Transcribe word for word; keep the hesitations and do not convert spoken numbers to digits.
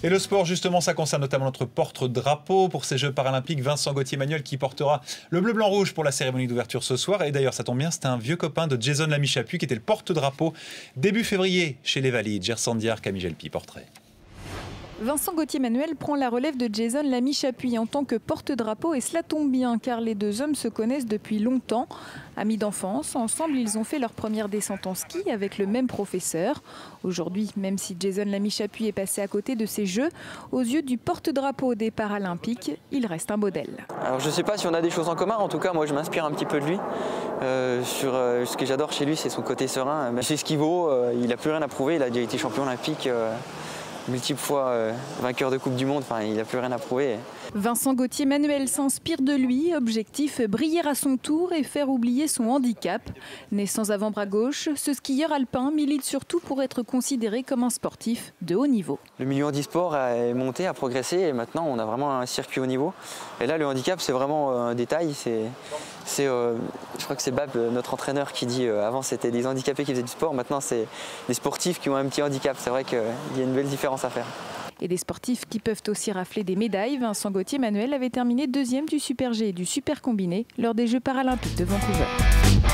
Et le sport, justement, ça concerne notamment notre porte-drapeau pour ces Jeux paralympiques, Vincent Gauthier-Manuel, qui portera le bleu-blanc-rouge pour la cérémonie d'ouverture ce soir. Et d'ailleurs, ça tombe bien, c'était un vieux copain de Jason Lamy-Chappuis qui était le porte-drapeau début février chez les Valides. Gerson Diar, Camille Gelpi, portrait. Vincent Gauthier-Manuel prend la relève de Jason Lamy-Chappuis en tant que porte-drapeau et cela tombe bien car les deux hommes se connaissent depuis longtemps. Amis d'enfance, ensemble ils ont fait leur première descente en ski avec le même professeur. Aujourd'hui, même si Jason Lamy-Chappuis est passé à côté de ces Jeux, aux yeux du porte-drapeau des Paralympiques, il reste un modèle. Alors je ne sais pas si on a des choses en commun, en tout cas moi je m'inspire un petit peu de lui. Euh, sur, euh, ce que j'adore chez lui c'est son côté serein. C'est ce qu'il vaut, euh, il n'a plus rien à prouver, il a déjà été champion olympique. Euh, multiples fois euh, vainqueur de Coupe du Monde, enfin, il n'a plus rien à prouver. Vincent Gauthier-Manuel s'inspire de lui, objectif briller à son tour et faire oublier son handicap. Né sans avant-bras gauche, ce skieur alpin milite surtout pour être considéré comme un sportif de haut niveau. Le milieu handisport a monté, a progressé et maintenant on a vraiment un circuit haut niveau. Et là le handicap c'est vraiment un détail, c'est, c'est, euh, je crois que c'est Bab, notre entraîneur, qui dit euh, avant c'était des handicapés qui faisaient du sport, maintenant c'est des sportifs qui ont un petit handicap. C'est vrai qu'il y a une belle différence à faire. Et des sportifs qui peuvent aussi rafler des médailles. Vincent Gauthier-Manuel avait terminé deuxième du Super G et du Super Combiné lors des Jeux paralympiques de Vancouver.